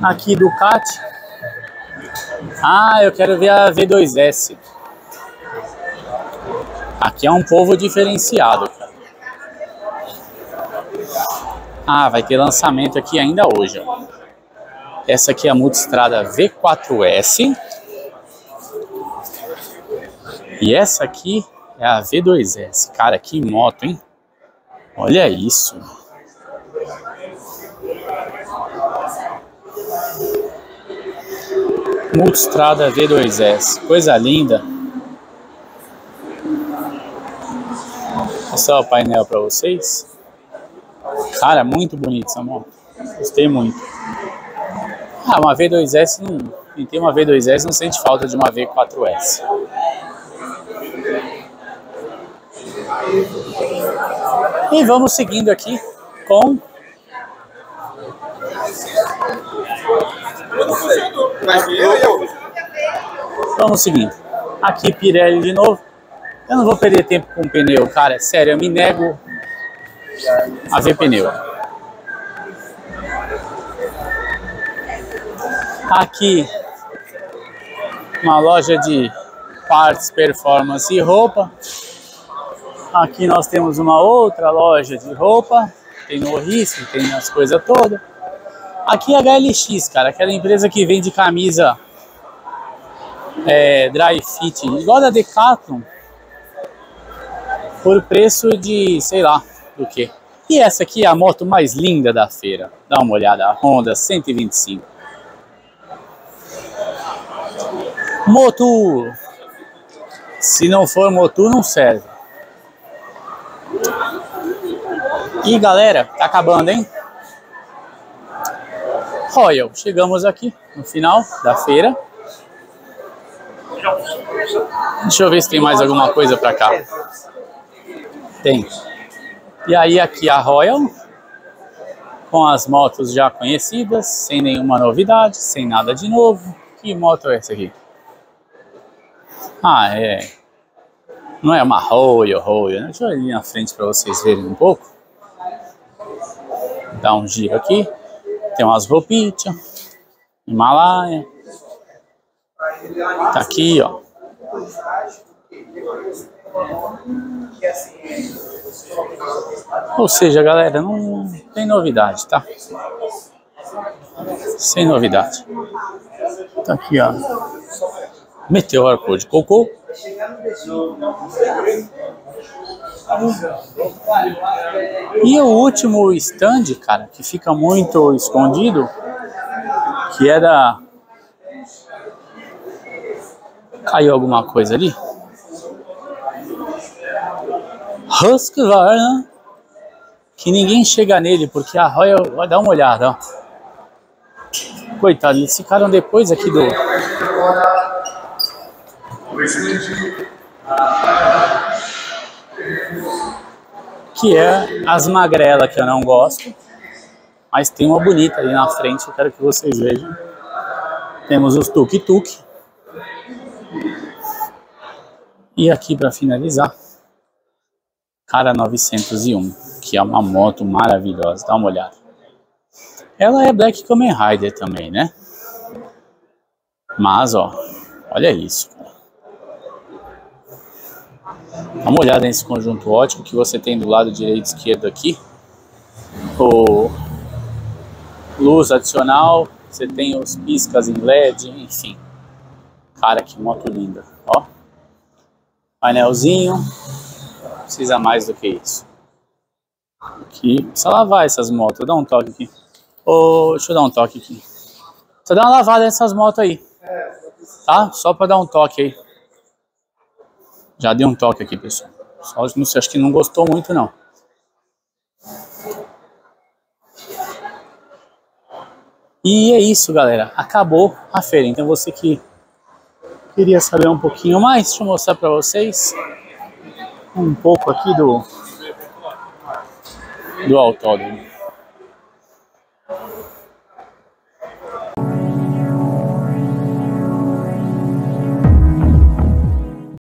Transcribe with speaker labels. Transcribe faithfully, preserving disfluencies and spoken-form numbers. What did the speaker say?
Speaker 1: Aqui Ducati. Ah, eu quero ver a V dois S. Aqui é um povo diferenciado, cara. Ah, vai ter lançamento aqui ainda hoje, ó. Essa aqui é a Multistrada V quatro S. E essa aqui é a V dois S. Cara, que moto, hein? Olha isso. Multistrada V dois S. Coisa linda. Vou mostrar o painel para vocês. Cara, muito bonito essa moto. Gostei muito. Ah, uma V dois S não... Quem tem uma V dois S não sente falta de uma V quatro S. E vamos seguindo aqui com... Vamos seguindo. Aqui Pirelli de novo. Eu não vou perder tempo com pneu, cara. Sério, eu me nego a ver pneu. Aqui uma loja de partes, performance e roupa. Aqui nós temos uma outra loja de roupa. Tem no Risco, tem as coisas todas. Aqui é a H L X, cara. Aquela empresa que vende camisa é, dry fit, igual da Decathlon, por preço de, sei lá, do que. E essa aqui é a moto mais linda da feira. Dá uma olhada, a Honda cento e vinte e cinco. Motu. Se não for Motu, não serve. E galera, tá acabando, hein? Royal, chegamos aqui no final da feira. Deixa eu ver se tem mais alguma coisa pra cá. Tem. E aí aqui a Royal, com as motos já conhecidas, sem nenhuma novidade, sem nada de novo. Que moto é essa aqui? Ah, é... Não é uma Royal, Royal, né? Deixa eu ir ali na frente para vocês verem um pouco. Dá um giro aqui. Tem umas roupinhas. Himalaia. Tá aqui, ó. Ou seja, galera, não tem novidade, tá? Sem novidade. Tá aqui, ó. Meteor cor de cocô. E o último stand, cara, que fica muito escondido, que é da... Caiu alguma coisa ali? Husqvarna, que ninguém chega nele, porque a Royal... Vai dar uma olhada, ó. Coitado, eles ficaram depois aqui do... Que é as magrelas, que eu não gosto. Mas tem uma bonita ali na frente, eu quero que vocês vejam. Temos os tuk-tuk. E aqui para finalizar, Cara novecentos e um, que é uma moto maravilhosa, dá uma olhada. Ela é Black Kamen Rider também, né? Mas, ó, olha isso. Dá uma olhada nesse conjunto ótico que você tem do lado direito e esquerdo aqui. O luz adicional, você tem os piscas em L E D, enfim. Cara, que moto linda, ó. Painelzinho, não precisa mais do que isso. Aqui, precisa lavar essas motos, dá um toque aqui. Oh, deixa eu dar um toque aqui. Precisa dar uma lavada nessas motos aí, tá? Só para dar um toque aí. Já dei um toque aqui, pessoal. Só não sei, acho que não gostou muito, não. E é isso, galera. Acabou a feira. Então você que queria saber um pouquinho mais, deixa eu mostrar para vocês um pouco aqui do, do autódromo.